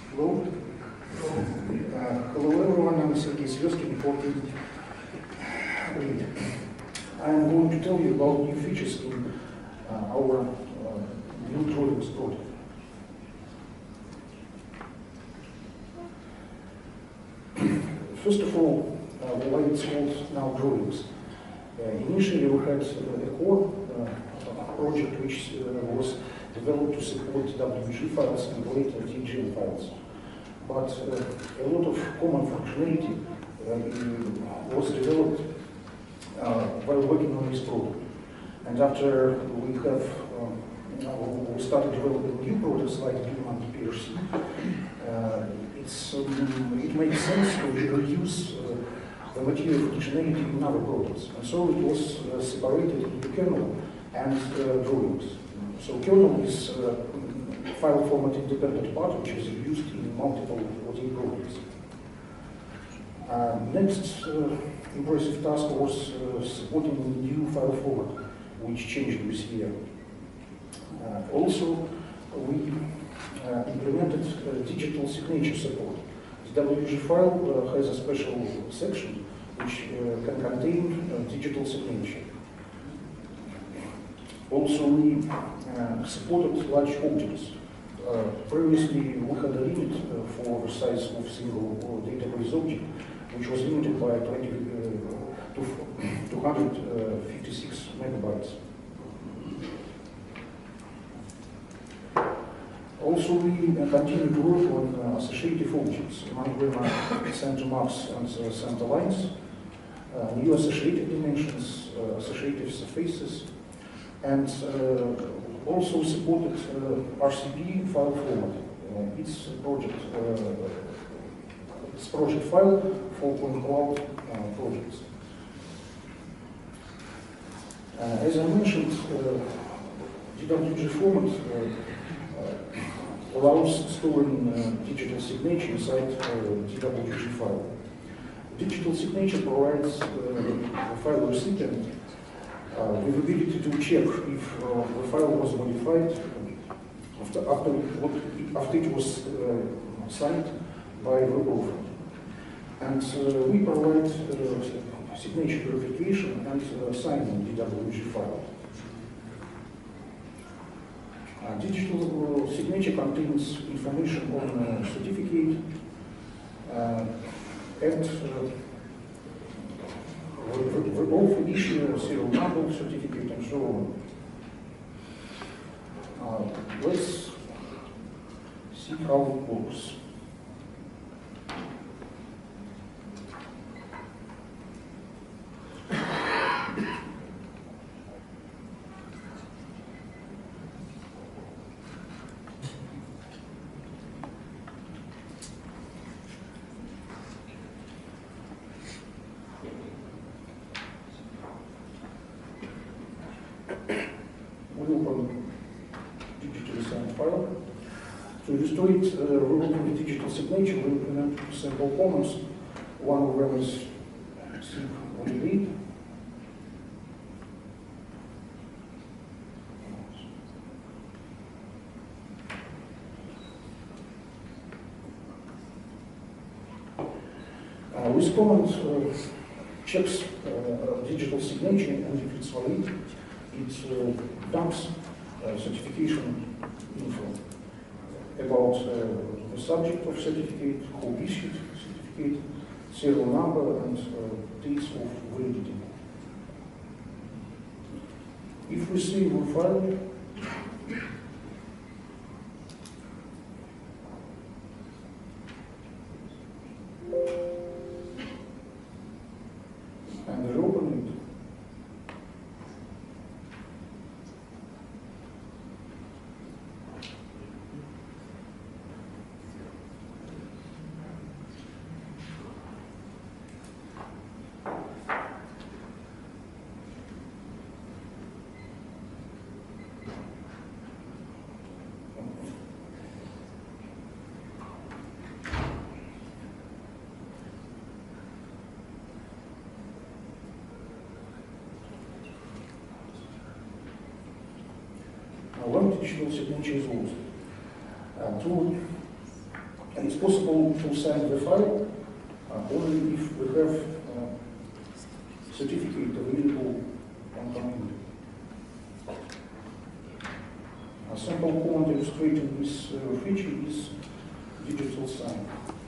Hello. Hello everyone, I'm Sergey Slezkin reporting. I am going to tell you about new features in our new drawings project. First of all, why it's called now drawings. Initially we had a core project which was developed to support WG files and later TGL files. But a lot of common functionality was developed while working on this product. And after we started developing new products like Beam and PRC, it makes sense to reuse the material functionality in other products. And so it was separated into kernel and drawings. So kernel is file format independent part which is used in multiple OT projects. Next impressive task was supporting a new file format which changed this year. Also, we implemented digital signature support. The WG file has a special section which can contain digital signature. Also, we supported large objects. Previously, we had a limit for the size of single database object, which was limited by 256 megabytes. Also, we continue to work on associative objects, among them are center maps and center lines, new associative dimensions, associative surfaces, and also supported RCP file format. It's project file for cloud projects. As I mentioned, DWG format allows storing digital signature inside DWG file. Digital signature provides the file recipient with the ability to check if the file was modified after it was signed by the author. And we provide signature verification and signing DWG file. Digital signature contains information on certificate and the author issue, serial number, certificate, and so on. Let's see how it works. We open digitally signed file. To restore it, we open the digital signature, we implement several commands. One of them is sync on read. This command checks digital signature, and if it's valid, it dumps certification info about the subject of certificate, who issued certificate, serial number, and dates of validity. If we save the file, and reopen it, one digital signature is lost. To And it's possible to sign the file only if we have certificate available on command. A sample command illustrating this feature is digital sign.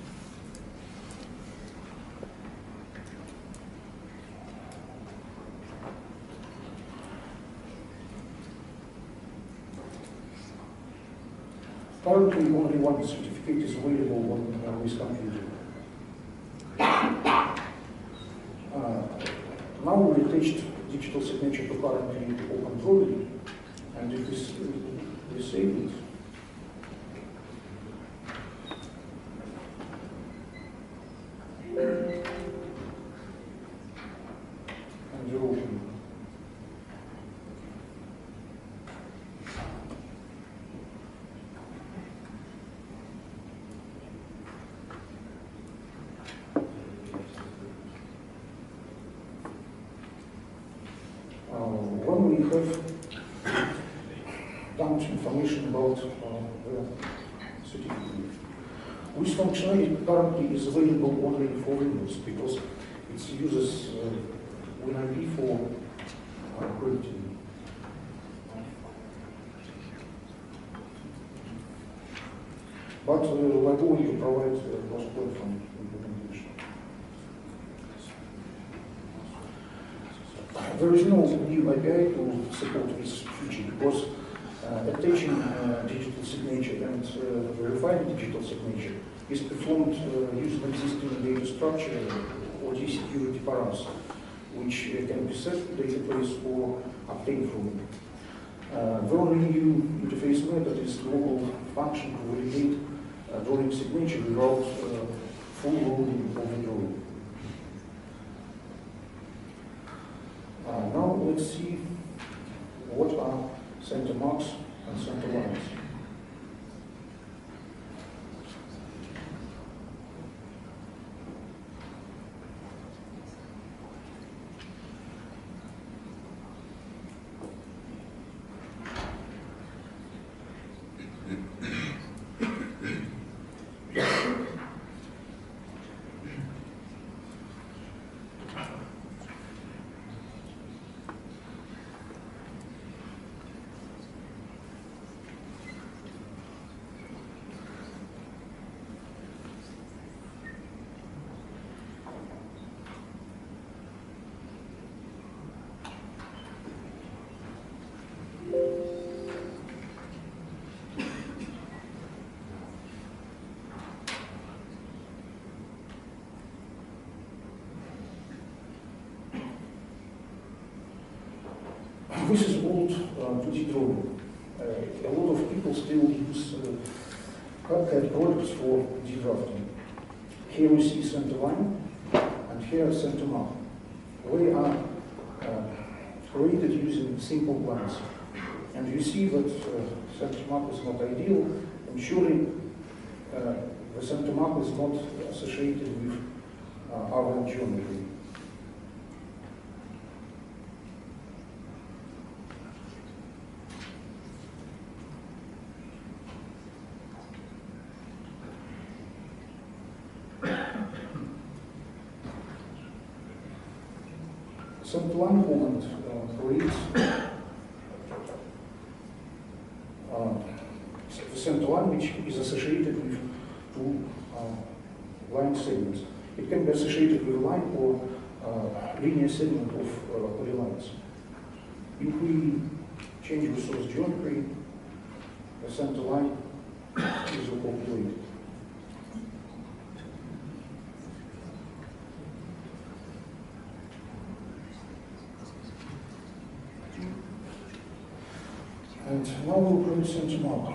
Currently, only one certificate is available on this computer. Now we attached digital signature to currently open drawing, and if we save it, and you open. When we have dumped information about the certificate, this functionality currently is available only for Windows because it uses WinID for crediting. But we're going to provide cross-platform implementation. There is no new API to support this feature because attaching digital signature and verifying digital signature is performed using existing data structure or security params, which can be set to database or obtained from it. The only new interface method is local function to validate drawing signature without full loading of the drawing. Now let's see what are center marks and center lines. This is old 2D drawing. A lot of people still use CAD products for dedrafting. Here we see center line, and here center mark. They are created using simple lines. And you see that center mark is not ideal, and surely the center mark is not associated with our geometry. Center line command creates the center line which is associated with two line segments. It can be associated with a line or linear segment of polylines. If we change the source geometry, the center line is repopulated. And now we'll print center mark.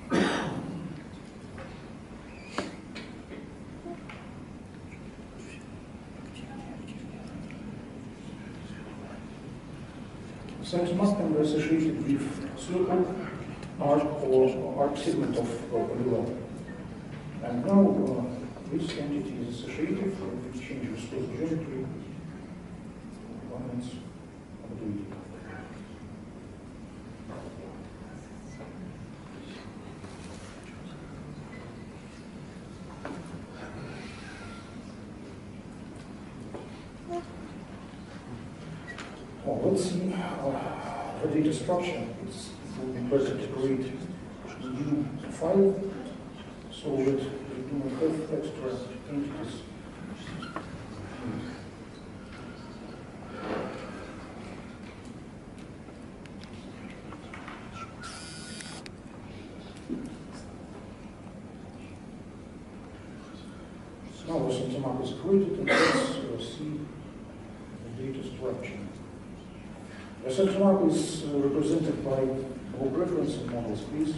Center mark can be associated with circle, arc, or arc segment of polygon. And now this entity is associated. If we change the source geometry, elements updated. let's see the data structure. It will be better to create a new file so that we do not have extra entities. Now the center map is created, and let's see the data structure. The center map is represented by block reference and model space.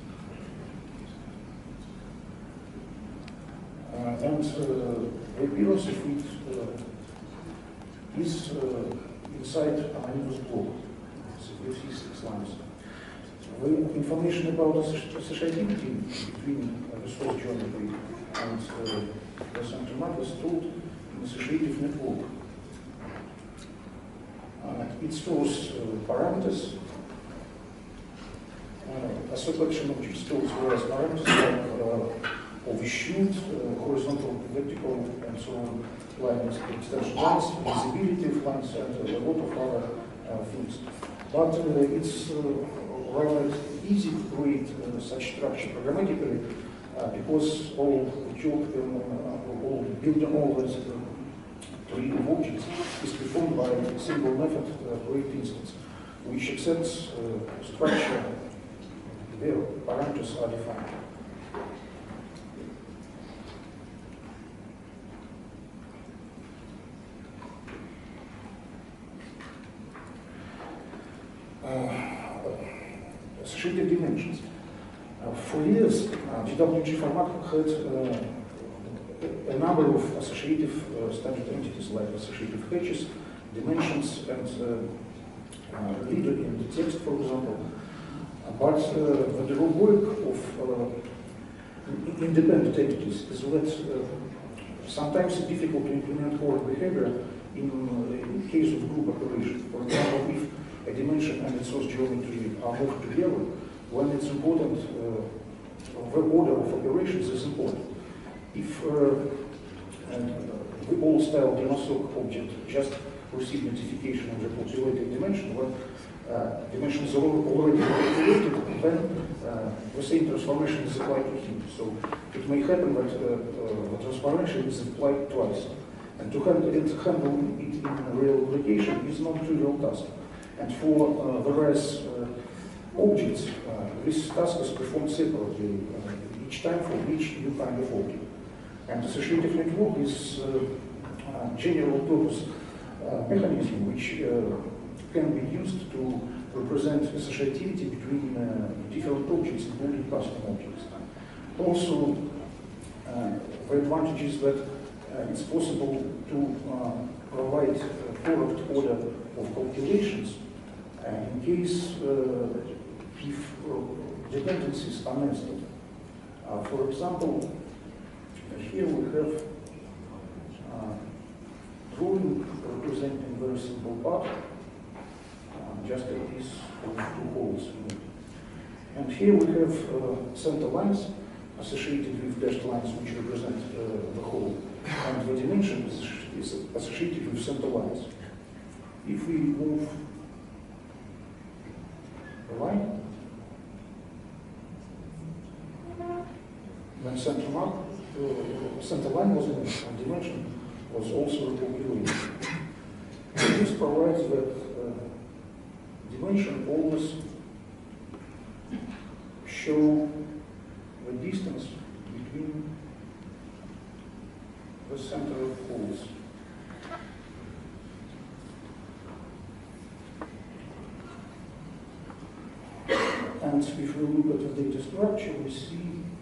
And the appearance of it is inside a minus block. So you see 6 lines. The information about associativity between the source geometry and the center map is stored in the associative network. It stores parameters. A selection object stores various parameters like overshoot, horizontal, vertical, and so on, line extension lines, visibility of lines, and a lot of other things. But it's rather easy to create such structure programmatically because all building all these tree of objects is performed by a single method, create instance, which accepts structure where parameters are defined. Associative dimensions. For years, DWG format had a number of associative standard entities like associative hatches, dimensions, and leader in the text, for example. But the work of independent entities is that sometimes it's difficult to implement core behavior in case of group operation. For example, if a dimension and its source geometry are moved together, when it's important, the order of operations is important. If the old style DNSOC object just receive notification of the populated dimension, when dimension is already populated, then the same transformation is applied to him. So it may happen that the transformation is applied twice. And to handle it in a real application is not a trivial task. And for various objects, this task is performed separately, each time for each new kind of object. And the associative network is a general purpose mechanism which can be used to represent associativity between different objects, including custom objects. Also, the advantage is that it's possible to provide product order of calculations in case if dependencies are nested. For example, here we have drawing representing very simple part, just like this with 2 holes in it. And here we have center lines associated with dashed lines which represent the hole. And the dimension is associated with center lines. If we move the line, then center line was in and dimension was also recalculated. This provides that dimension always show the distance between the center of holes. And if we look at the data structure, we see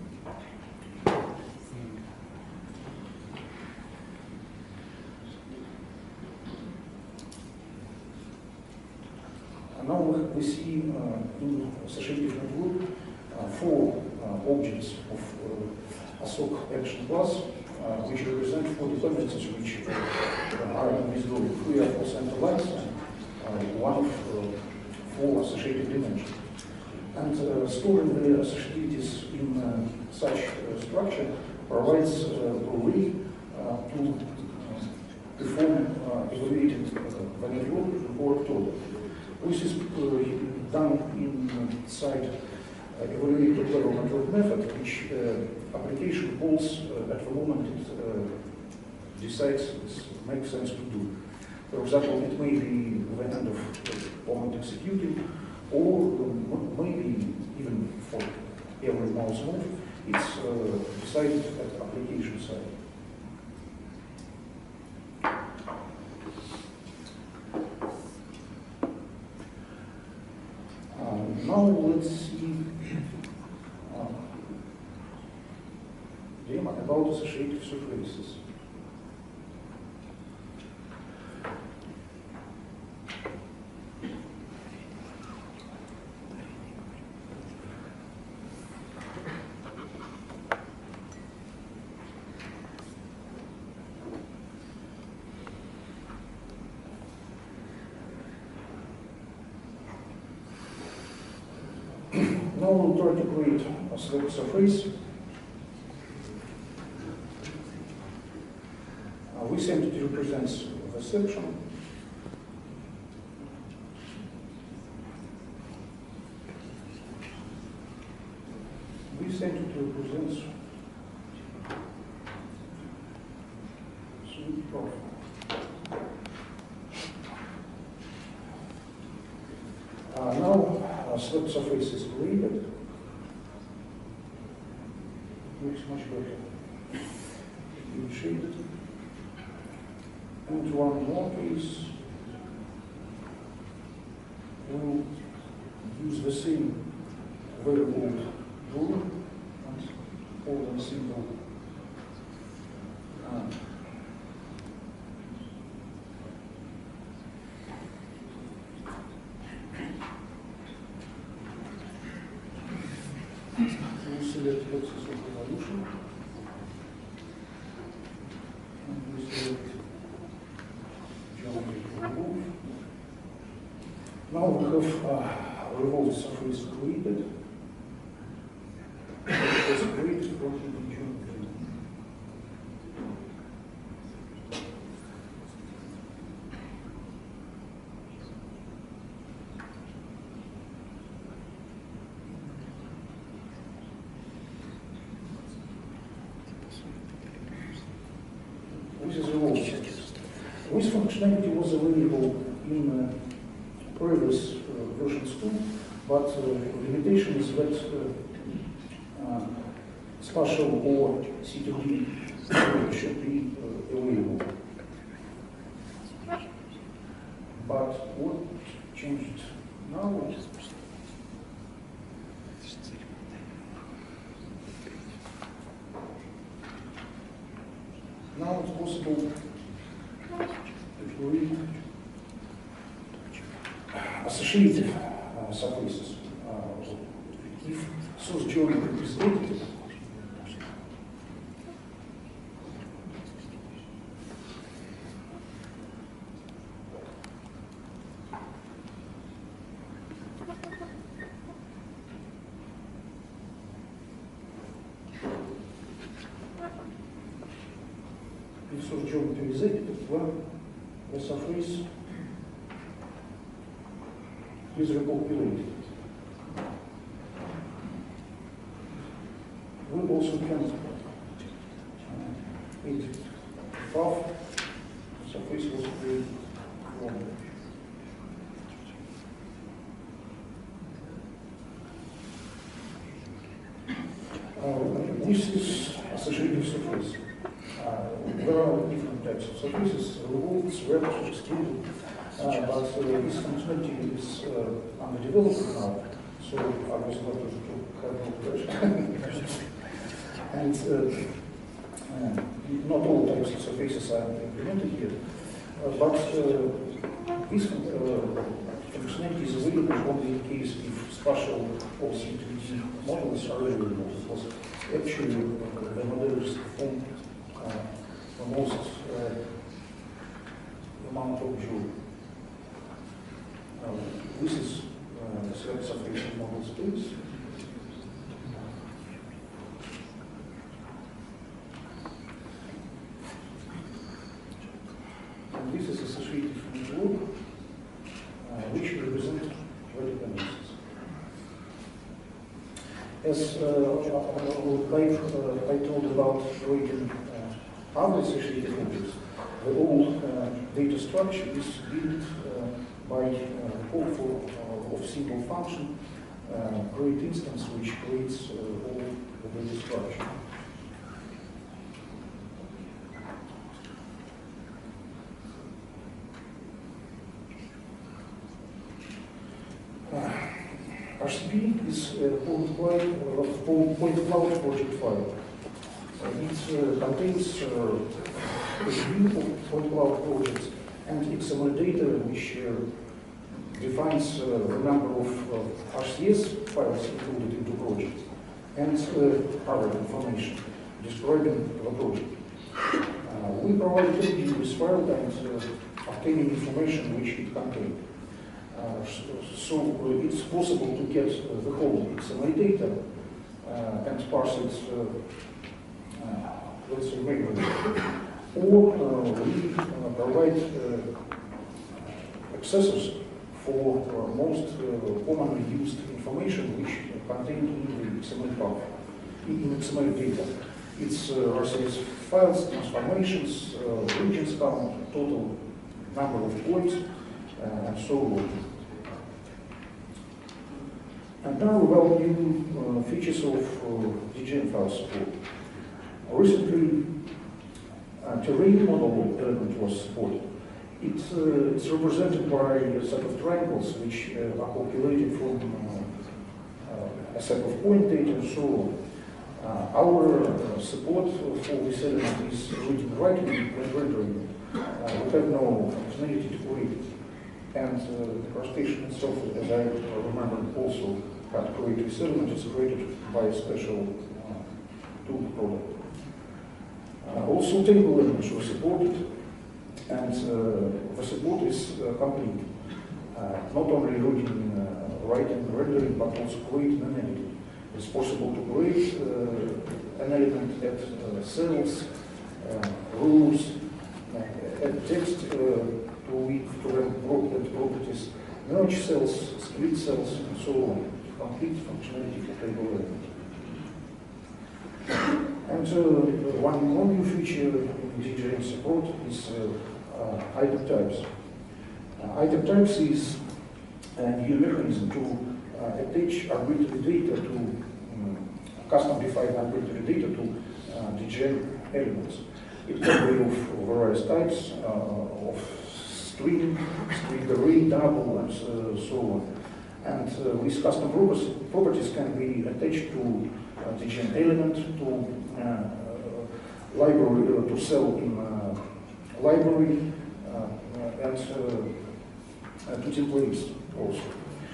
now we see in associative network 4 objects of ASOC action class, which represent 4 dependencies which are in this drawing. 3 are for center lines and 1 of 4 associative dimensions. And storing the associativities in such structure provides a way to perform evaluated value or total. This is done inside evaluated level network method, which application calls at the moment it decides it makes sense to do. For example, it may be the end of moment executing, or maybe even for every mouse move, it's decided at application side. Now let's see demo about associative surfaces. Now we'll try to create a select surface. This entity represents the section. This entity represents sweep profile. Now select surface is created. Looks much better. You shade it. And one more case. We'll use the same very old rule and old and simple. We select axis of revolution, and we select geometry to remove. Now we have revolved surface created. It was created from the geometry. This is revolved. This functionality was available in previous versions too, but the limitation is that spatial or C2D should be available. But what changed now? Now it's possible to create associative surfaces. If source geometry is negative, if source geometry is negative, well, the surface is repopulated. We also can make above the surface was created from this is associative surface. There are different types of surfaces, revolved, swept, extruded, but this functionality is underdeveloped now, so I was not to have no pressure. And not all types of surfaces are implemented yet, but this functionality is available only in case if spatial or C2D models are available, because actually the models perform the most amount of joule. This is the select surface model space. as I told about creating other associated objects, the whole data structure is built by call of simple function, create instance, which creates all the data structure. RCP is a point cloud project file. It contains a view of point cloud projects and XML data, which defines the number of RCS files included into projects and other information describing the project. We provide this file and obtaining information which it contains. So it's possible to get the whole XML data and parse it, let's say, manually. Or we provide accessors for most commonly used information which contained in the XML path, in XML data. It's RCS files, transformations, regions count, total number of points, and so on. And now about new features of DGN file support. Recently, terrain model element was supported. It's represented by a set of triangles which are calculated from a set of point data and so on. Our support for this element is reading and writing and rendering. We have no functionality to create it. And the workstation itself, as I remember, also had to create this element. It's created by a special tool product. Also, table elements were supported, and the support is complete. Not only reading, writing, rendering, but also creating an editing. It's possible to create an element, add cells, rules, add text to them properties, merge cells, split cells, and so on. Complete functionality for table element. And one more new feature in DGN support is item types. Item types is a new mechanism to attach arbitrary data to custom-defined arbitrary data to DGN elements. It can be of various types of string array, double, and so on. And these custom properties can be attached to DGN element, to library, to cell in library, and to templates also.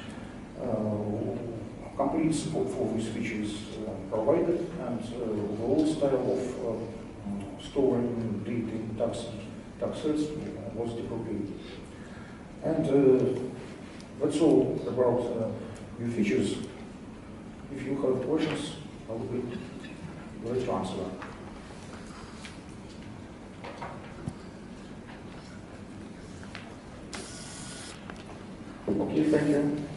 Complete support for these features provided, and the old style of storing data in tax sets was deprecated. And that's all about new features. If you have questions, I will be glad to answer them. Okay, thank you.